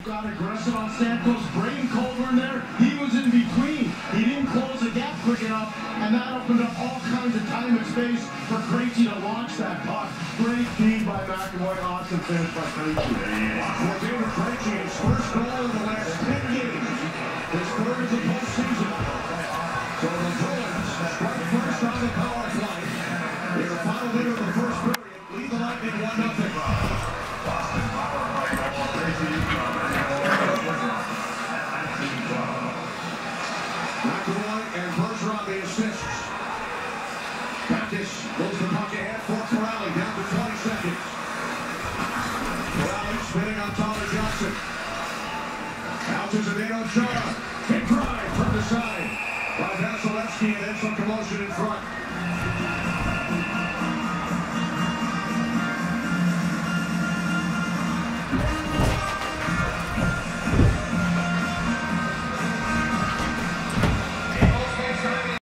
Got aggressive on Stamkos, Braden Colburn there. He was in between. He didn't close the gap quick enough, and that opened up all kinds of time and space for Krejci to launch that puck. Great feed by McAvoy. Awesome finish by Krejci. For David Krejci, his first goal in the last 10 games. His third of the postseason. So the Bruins strike first on the power play. In the final minute of the first period, lead the Lightning 1-0. McAvoy and Bergeron the assists. Backus moves the puck ahead for Corrali, down to 20 seconds. Corrali spinning on Tyler Johnson. Out to Zdeno Chara. Big drive from the side by Vasilevsky, and then some commotion in front.